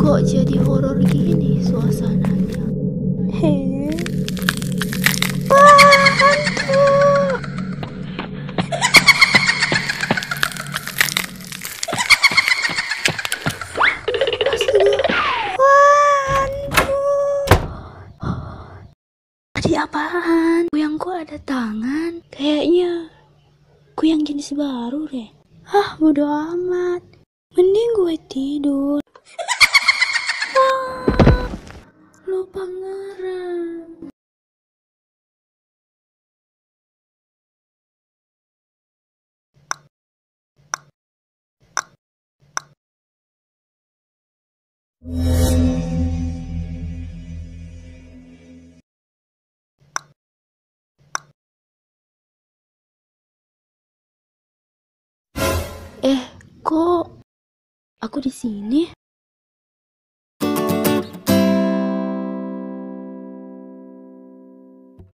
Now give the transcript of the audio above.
Kok jadi horor gini suasananya? Hei. Wah, hantu. Astaga. Wah, hantu. Tadi apaan? Kuyangku ada tangan. Kayaknya kuyang jenis baru deh. Hah, bodo amat. Mending gue tidur. Lupa ngerem. Kok aku di sini?